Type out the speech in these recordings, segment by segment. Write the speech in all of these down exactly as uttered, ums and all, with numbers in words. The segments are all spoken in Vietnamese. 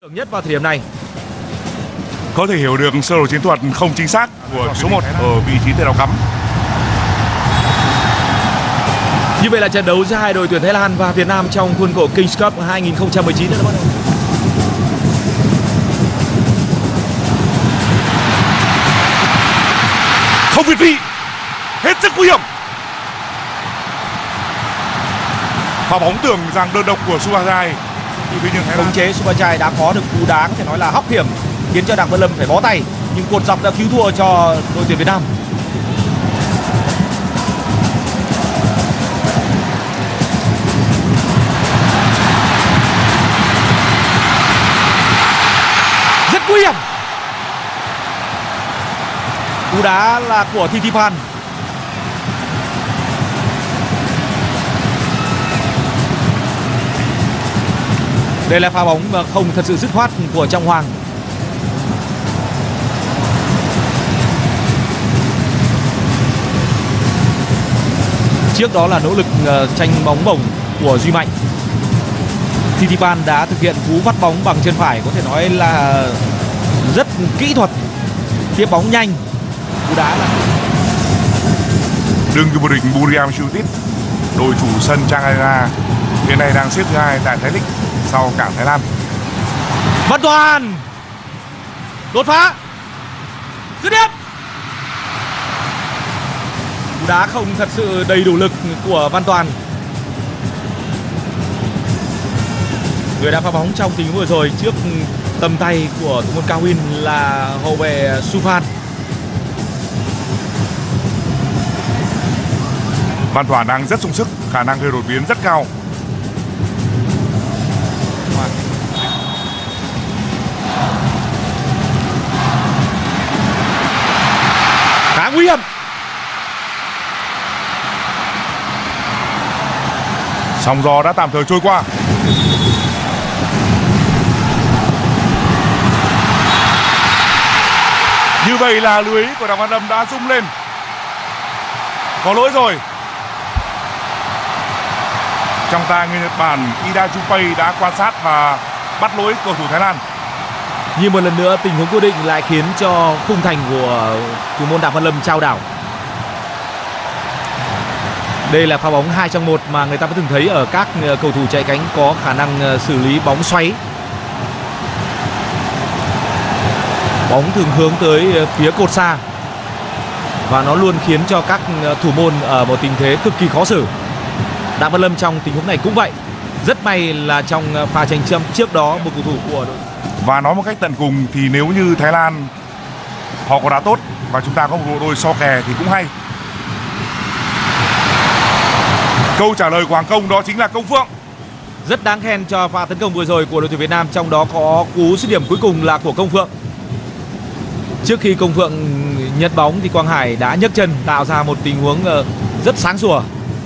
nhất vào thời điểm này. Có thể hiểu được sơ đồ chiến thuật không chính xác của số một ở vị trí tiền đạo cắm. Như vậy là trận đấu giữa hai đội tuyển Thái Lan và Việt Nam trong khuôn khổ Kings Cup hai nghìn không trăm mười chín đã bắt đầu. Không việt vị, hết sức nguy hiểm. Pha bóng tưởng rằng đơn độc của Subhachai. Khống chế Subhachai đã có được cú đá có thể nói là hóc hiểm, khiến cho Đặng Văn Lâm phải bó tay, nhưng cột dọc đã cứu thua cho đội tuyển Việt Nam. Rất nguy hiểm. Cú đá là của Thitiphan. Đây là pha bóng không thật sự dứt khoát của Trọng Hoàng. Trước đó là nỗ lực tranh bóng bổng của Duy Mạnh. Thitiphan đã thực hiện cú vắt bóng bằng chân phải, có thể nói là rất kỹ thuật, tiếp bóng nhanh. Cú đá là đương kim vô địch Buriram United, đội chủ sân Chang Arena, hiện nay đang xếp thứ hai tại Thái League sau cả Thái Lan. Văn Toàn đột phá, dứt điểm. Cú đá không thật sự đầy đủ lực của Văn Toàn, người đã phá bóng trong tình huống vừa rồi trước tầm tay của thủ môn Cao Win là hậu vệ Suphan. Văn Toàn đang rất sung sức, khả năng gây đột biến rất cao. Khá nguy hiểm. Sóng gió đã tạm thời trôi qua. Như vậy là lưới của Đặng Văn Lâm đã rung lên. Có lỗi rồi. Trong tay người Nhật Bản Ida Chupei đã quan sát và bắt lỗi cầu thủ Thái Lan. Như một lần nữa tình huống cố định lại khiến cho khung thành của thủ môn Đặng Văn Lâm chao đảo. Đây là pha bóng hai trong một mà người ta vẫn thường thấy ở các cầu thủ chạy cánh có khả năng xử lý bóng xoáy. Bóng thường hướng tới phía cột xa và nó luôn khiến cho các thủ môn ở một tình thế cực kỳ khó xử. Đặng Văn Lâm trong tình huống này cũng vậy. Rất may là trong pha tranh chấp trước đó một cầu thủ của đội. Và nói một cách tận cùng thì nếu như Thái Lan họ có đá tốt và chúng ta có một bộ đôi so kè thì cũng hay. Câu trả lời của Hoàng Công đó chính là Công Phượng. Rất đáng khen cho pha tấn công vừa rồi của đội tuyển Việt Nam, trong đó có cú dứt điểm cuối cùng là của Công Phượng. Trước khi Công Phượng nhặt bóng thì Quang Hải đã nhấc chân tạo ra một tình huống rất sáng sủa.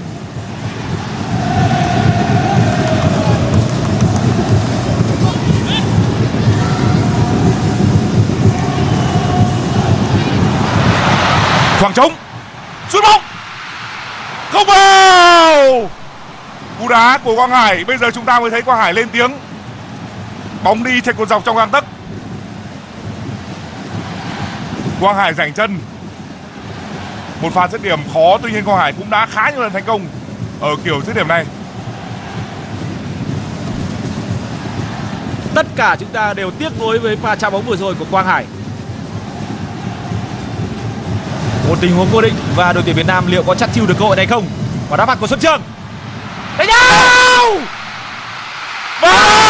Khoảng trống, sút bóng, không vào. Cú đá của Quang Hải, bây giờ chúng ta mới thấy Quang Hải lên tiếng. Bóng đi trên cột dọc trong gang tấc. Quang Hải rảnh chân. Một pha dứt điểm khó, tuy nhiên Quang Hải cũng đã khá nhiều lần thành công ở kiểu dứt điểm này. Tất cả chúng ta đều tiếc nuối với pha chạm bóng vừa rồi của Quang Hải. Một tình huống cố định và đội tuyển Việt Nam liệu có chắt chiu được cơ hội này không? Và đá phạt của Xuân Trường. Đánh nhau! Và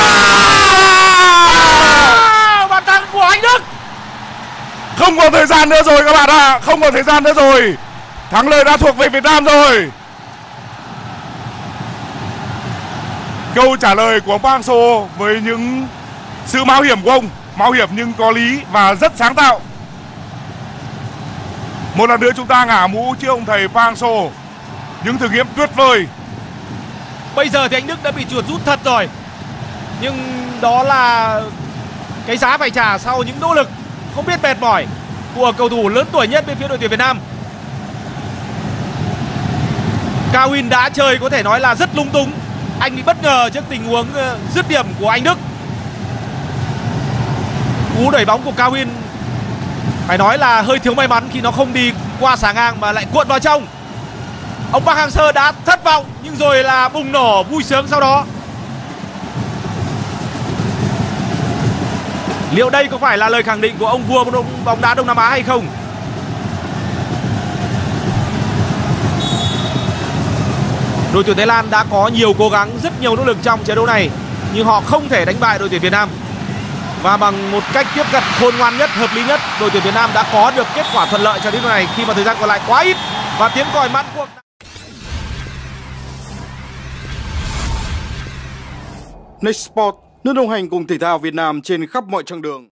bàn thắng của Anh Đức. Không còn thời gian nữa rồi các bạn ạ, à. Không còn thời gian nữa rồi. Thắng lợi đã thuộc về Việt Nam rồi. Câu trả lời của Park Hang-seo với những sự mạo hiểm của ông, mạo hiểm nhưng có lý và rất sáng tạo. Một lần nữa chúng ta ngả mũ trước ông thầy Park Hang-seo. Những thử nghiệm tuyệt vời. Bây giờ thì anh Đức đã bị chuột rút thật rồi. Nhưng đó là cái giá phải trả sau những nỗ lực không biết mệt mỏi của cầu thủ lớn tuổi nhất bên phía đội tuyển Việt Nam. Cao Win đã chơi có thể nói là rất lung túng. Anh bị bất ngờ trước tình huống dứt điểm của Anh Đức. Cú đẩy bóng của Kawin phải nói là hơi thiếu may mắn khi nó không đi qua xà ngang mà lại cuộn vào trong. Ông Park Hang-seo đã thất vọng nhưng rồi là bùng nổ vui sướng sau đó. Liệu đây có phải là lời khẳng định của ông vua bóng đá Đông Nam Á hay không? Đội tuyển Thái Lan đã có nhiều cố gắng, rất nhiều nỗ lực trong trận đấu này, nhưng họ không thể đánh bại đội tuyển Việt Nam. Và bằng một cách tiếp cận khôn ngoan nhất, hợp lý nhất, đội tuyển Việt Nam đã có được kết quả thuận lợi cho đến lúc này khi mà thời gian còn lại quá ít. Và tiếng còi mãn cuộc. Next Sport, nước đồng hành cùng thể thao Việt Nam trên khắp mọi chặng đường.